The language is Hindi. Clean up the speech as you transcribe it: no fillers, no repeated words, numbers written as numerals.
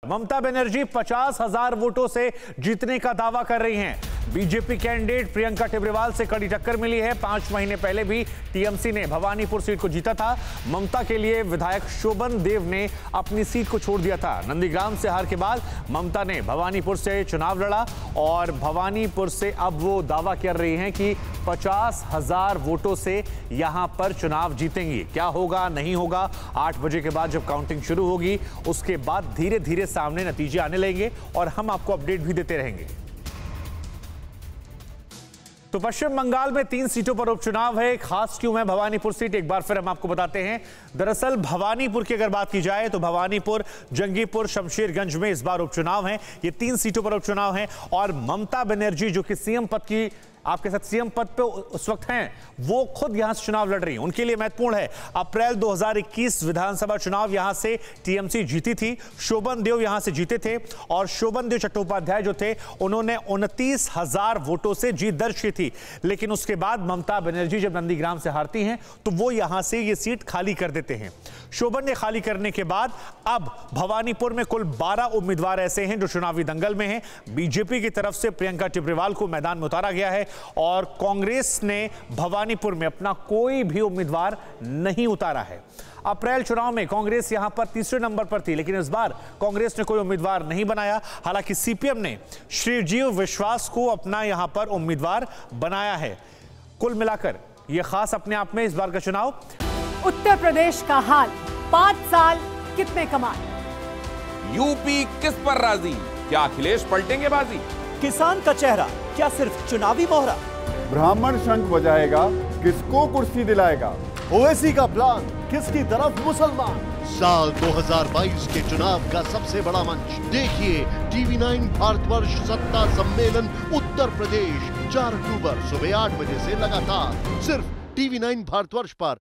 ममता बनर्जी 50,000 वोटों से जीतने का दावा कर रही हैं। बीजेपी कैंडिडेट प्रियंका टिब्रेवाल से कड़ी टक्कर मिली है। 5 महीने पहले भी टीएमसी ने भवानीपुर सीट को जीता था। ममता के लिए विधायक शोभन देव ने अपनी सीट को छोड़ दिया था। नंदीग्राम से हार के बाद ममता ने भवानीपुर से चुनाव लड़ा और भवानीपुर से अब वो दावा कर रही हैं कि 50,000 वोटों से यहां पर चुनाव जीतेंगी। क्या होगा नहीं होगा, 8 बजे के बाद जब काउंटिंग शुरू होगी उसके बाद धीरे धीरे सामने नतीजे आने लगेंगे और हम आपको अपडेट भी देते रहेंगे। तो पश्चिम बंगाल में 3 सीटों पर उपचुनाव है। खास क्यों है भवानीपुर सीट, एक बार फिर हम आपको बताते हैं। दरअसल भवानीपुर की अगर बात की जाए तो भवानीपुर, जंगीपुर, शमशेरगंज में इस बार उपचुनाव है। ये 3 सीटों पर उपचुनाव है और ममता बनर्जी जो कि सीएम पद की आपके साथ सीएम पद पे उस वक्त हैं, वो खुद यहां से चुनाव लड़ रही हैं। उनके लिए महत्वपूर्ण है, अप्रैल 2021 विधानसभा चुनाव यहां से टीएमसी जीती थी। शोभन देव यहां से जीते थे और शोभन देव चट्टोपाध्याय जो थे उन्होंने 29,000 वोटों से जीत दर्ज की थी। लेकिन उसके बाद ममता बनर्जी जब नंदीग्राम से हारती हैं तो वो यहां से ये सीट खाली कर देते हैं। शोभन ने खाली करने के बाद अब भवानीपुर में कुल 12 उम्मीदवार ऐसे हैं जो चुनावी दंगल में हैं। बीजेपी की तरफ से प्रियंका टिब्रेवाल को मैदान में उतारा गया है और कांग्रेस ने भवानीपुर में अपना कोई भी उम्मीदवार नहीं उतारा है। अप्रैल चुनाव में कांग्रेस यहां पर तीसरे नंबर पर थी, लेकिन इस बार कांग्रेस ने कोई उम्मीदवार नहीं बनाया। हालांकि सीपीएम ने श्रीजीव विश्वास को अपना यहां पर उम्मीदवार बनाया है। कुल मिलाकर यह खास अपने आप में इस बार का चुनाव। उत्तर प्रदेश का हाल, 5 साल कितने कमाल। यूपी किस पर राजी, क्या अखिलेश पलटेंगे बाजी। किसान का चेहरा क्या सिर्फ चुनावी मोहरा। ब्राह्मण शंख बजाएगा, किसको कुर्सी दिलाएगा। ओवैसी का प्लान, किसकी तरफ मुसलमान। साल 2022 के चुनाव का सबसे बड़ा मंच देखिए TV9 भारतवर्ष सत्ता सम्मेलन उत्तर प्रदेश 4 अक्टूबर सुबह 8 बजे से लगातार सिर्फ TV9 भारतवर्ष पर।